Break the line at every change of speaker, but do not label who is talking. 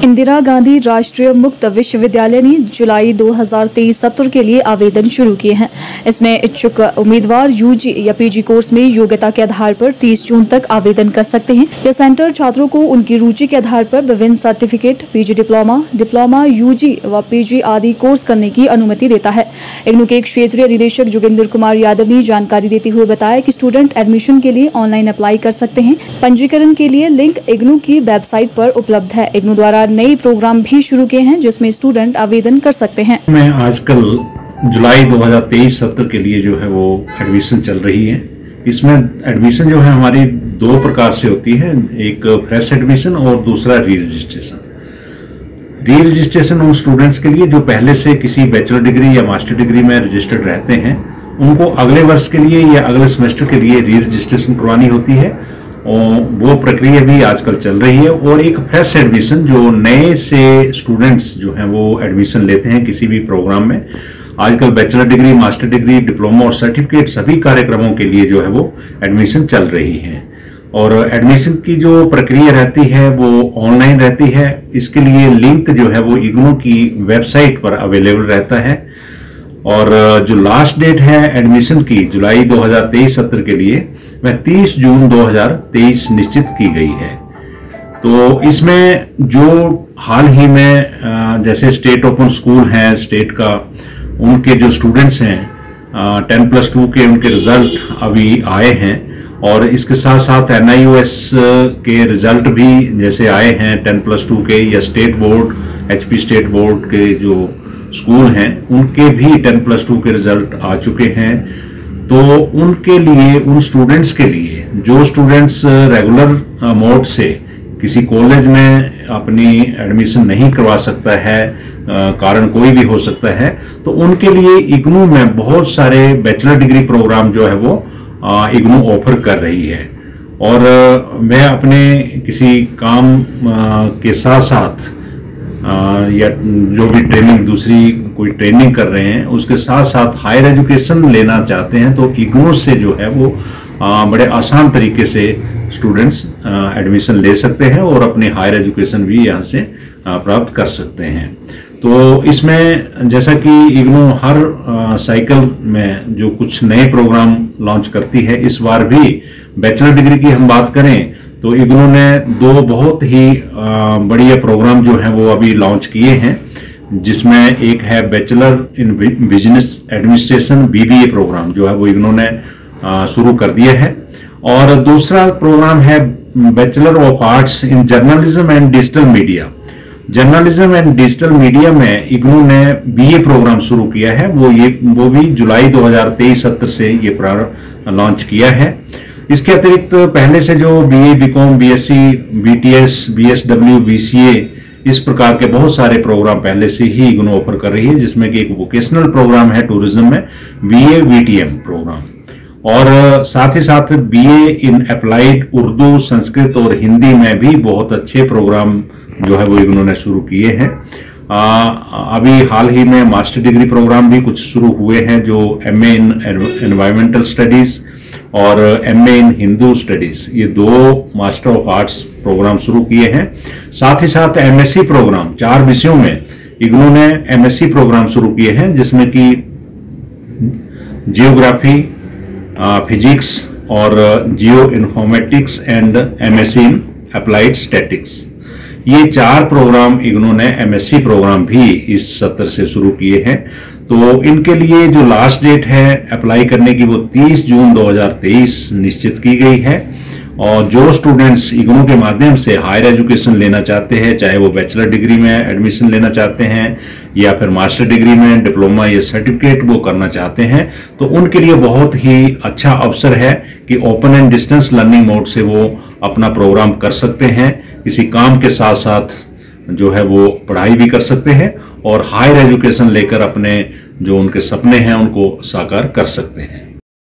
इंदिरा गांधी राष्ट्रीय मुक्त विश्वविद्यालय ने जुलाई 2023 सत्र के लिए आवेदन शुरू किए हैं। इसमें इच्छुक उम्मीदवार यूजी या पीजी कोर्स में योग्यता के आधार पर 30 जून तक आवेदन कर सकते हैं। यह सेंटर छात्रों को उनकी रुचि के आधार पर विभिन्न सर्टिफिकेट, पीजी डिप्लोमा, यूजी व पीजी आदि कोर्स करने की अनुमति देता है। इग्नू के क्षेत्रीय निदेशक जोगिंदर कुमार यादव ने जानकारी देते हुए बताया कि स्टूडेंट एडमिशन के लिए ऑनलाइन अप्लाई कर सकते हैं। पंजीकरण के लिए लिंक इग्नू की वेबसाइट पर उपलब्ध है। इग्नू द्वारा नई प्रोग्राम भी शुरू किए हैं जिसमें स्टूडेंट आवेदन कर सकते हैं।
मैं आजकल जुलाई 2023 सत्र के लिए जो है वो एडमिशन चल रही है। इसमें एडमिशन जो है हमारी दो प्रकार से होती है, एक फ्रेश एडमिशन और दूसरा री रजिस्ट्रेशन। री रजिस्ट्रेशन उन स्टूडेंट्स के लिए जो पहले से किसी बैचलर डिग्री या मास्टर डिग्री में रजिस्टर्ड रहते हैं, उनको अगले वर्ष के लिए या अगले सेमेस्टर के लिए री रजिस्ट्रेशन करवानी होती है और वो प्रक्रिया भी आजकल चल रही है। और एक फ्रेश एडमिशन जो नए से स्टूडेंट्स जो हैं वो एडमिशन लेते हैं किसी भी प्रोग्राम में। आजकल bachelor degree, master degree, diploma और सर्टिफिकेट सभी कार्यक्रमों के लिए जो है वो एडमिशन चल रही है। और एडमिशन की जो प्रक्रिया रहती है वो ऑनलाइन रहती है। इसके लिए लिंक जो है वो इग्नू की वेबसाइट पर अवेलेबल रहता है। और जो लास्ट डेट है एडमिशन की जुलाई 2023 सत्र के लिए वह 30 जून 2023 निश्चित की गई है। तो इसमें जो हाल ही में जैसे स्टेट ओपन स्कूल है स्टेट का, उनके जो स्टूडेंट्स हैं 10+2 के उनके रिजल्ट अभी आए हैं। और इसके साथ साथ NIOS के रिजल्ट भी जैसे आए हैं 10+2 के, या state board HP state board के जो स्कूल हैं उनके भी 10+2 के रिजल्ट आ चुके हैं। तो उनके लिए, उन स्टूडेंट्स के लिए जो स्टूडेंट्स रेगुलर मोड से किसी कॉलेज में अपनी एडमिशन नहीं करवा सकता है, कारण कोई भी हो सकता है, तो उनके लिए इग्नू में बहुत सारे बैचलर डिग्री प्रोग्राम जो है वो इग्नू ऑफर कर रही है। और मैं अपने किसी काम के साथ साथ या जो भी ट्रेनिंग, दूसरी कोई ट्रेनिंग कर रहे हैं, उसके साथ साथ हायर एजुकेशन लेना चाहते हैं तो इग्नू से जो है वो बड़े आसान तरीके से स्टूडेंट्स एडमिशन ले सकते हैं और अपनी हायर एजुकेशन भी यहाँ से प्राप्त कर सकते हैं। तो इसमें जैसा कि इग्नू हर साइकिल में जो कुछ नए प्रोग्राम लॉन्च करती है, इस बार भी बैचलर डिग्री की हम बात करें तो इग्नू ने दो बहुत ही बढ़िया प्रोग्राम जो हैं वो अभी लॉन्च किए हैं, जिसमें एक है bachelor in business administration BBA programme जो है वो इग्नू ने शुरू कर दिया है। और दूसरा प्रोग्राम है bachelor of arts in journalism and digital media. Journalism and digital media में इग्नू ने BA प्रोग्राम शुरू किया है, वो भी जुलाई 2023 सत्र से ये लॉन्च किया है। इसके अतिरिक्त पहले से जो BA, BCom, BSc, BTS, BSW, BCA इस प्रकार के बहुत सारे प्रोग्राम पहले से ही इग्नू ऑफर कर रही है, जिसमें कि एक वोकेशनल प्रोग्राम है टूरिज्म में BA VTM प्रोग्राम, और साथ ही साथ BA in applied Urdu, Sanskrit और हिंदी में भी बहुत अच्छे प्रोग्राम जो है वो इग्नू ने शुरू किए हैं। अभी हाल ही में मास्टर डिग्री प्रोग्राम भी कुछ शुरू हुए हैं, जो MA इन एनवायरमेंटल स्टडीज और MA इन हिंदू स्टडीज, ये दो मास्टर ऑफ आर्ट्स प्रोग्राम शुरू किए हैं। साथ ही साथ MSc प्रोग्राम 4 विषयों में इग्नू ने MSc प्रोग्राम शुरू किए हैं, जिसमें कि जियोग्राफी, फिजिक्स और geoinformatics and MSc in applied statistics, ये 4 प्रोग्राम इग्नू ने MSc प्रोग्राम भी इस सत्र से शुरू किए हैं। तो इनके लिए जो लास्ट डेट है अप्लाई करने की वो 30 जून 2023 निश्चित की गई है। और जो स्टूडेंट्स इग्नू के माध्यम से हायर एजुकेशन लेना चाहते हैं, चाहे वो बैचलर डिग्री में एडमिशन लेना चाहते हैं या फिर मास्टर डिग्री में डिप्लोमा या सर्टिफिकेट वो करना चाहते हैं, तो उनके लिए बहुत ही अच्छा अवसर है कि open and distance learning mode से वो अपना प्रोग्राम कर सकते हैं। किसी काम के साथ साथ जो है वो पढ़ाई भी कर सकते हैं और हायर एजुकेशन लेकर अपने जो उनके सपने हैं उनको साकार कर सकते हैं।